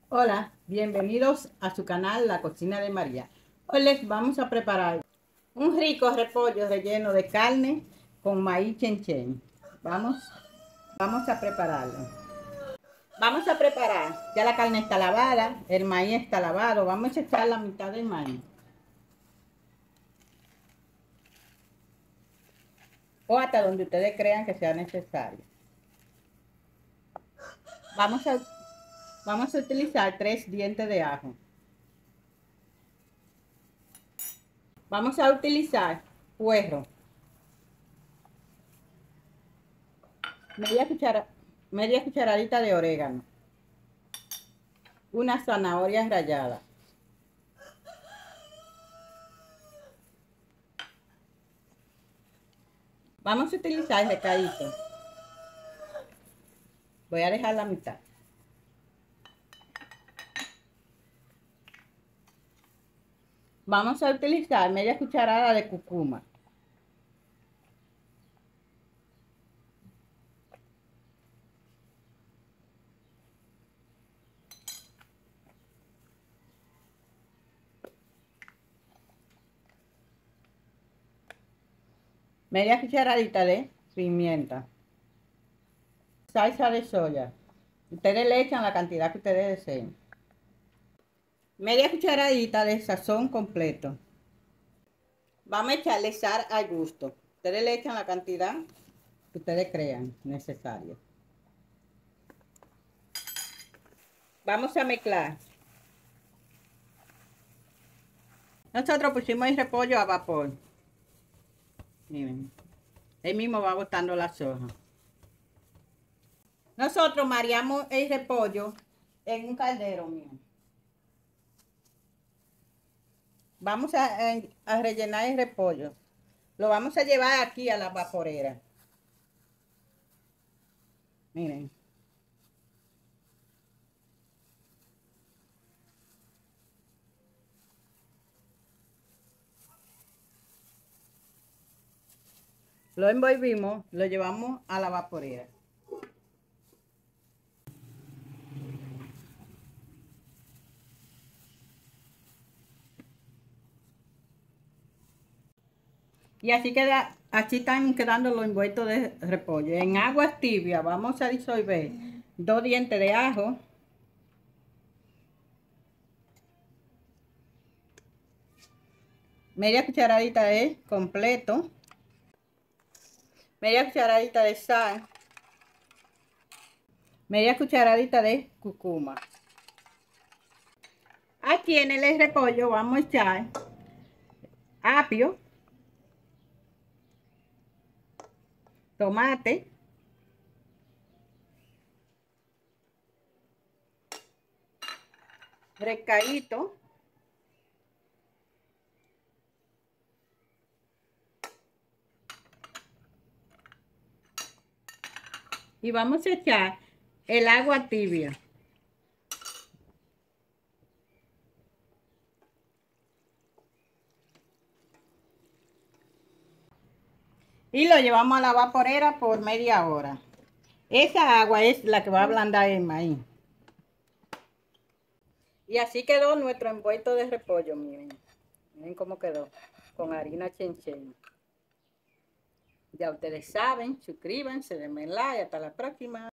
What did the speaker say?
Hola, bienvenidos a su canal La Cocina de María. Hoy les vamos a preparar un rico repollo relleno de carne con maíz chen. Vamos a prepararlo. Ya la carne está lavada, el maíz está lavado. Vamos a echar la mitad del maíz. O hasta donde ustedes crean que sea necesario. Vamos a utilizar 3 dientes de ajo. Vamos a utilizar puerro, media cucharadita de orégano, unas zanahorias ralladas, vamos a utilizar el recadito. Voy a dejar la mitad. Vamos a utilizar media cucharada de cúrcuma. Media cucharadita de pimienta. Salsa de soya. Ustedes le echan la cantidad que ustedes deseen. Media cucharadita de sazón completo. Vamos a echarle sal al gusto. Ustedes le echan la cantidad que ustedes crean necesaria. Vamos a mezclar. Nosotros pusimos el repollo a vapor. Miren, él mismo va botando las hojas. Nosotros mareamos el repollo en un caldero, miren. Vamos a rellenar el repollo. Lo vamos a llevar aquí a la vaporera. Miren. Lo envolvimos, lo llevamos a la vaporera. Y así están quedando los envueltos de repollo. En agua tibia vamos a disolver 2 dientes de ajo, media cucharadita de completo, media cucharadita de sal, media cucharadita de cúrcuma. Aquí en el repollo vamos a echar apio, tomate, recadito, y vamos a echar el agua tibia. Y lo llevamos a la vaporera por media hora. Esa agua es la que va a ablandar el maíz. Y así quedó nuestro envuelto de repollo, miren. Miren cómo quedó, con harina chen. Ya ustedes saben, suscríbanse, denme like, hasta la próxima.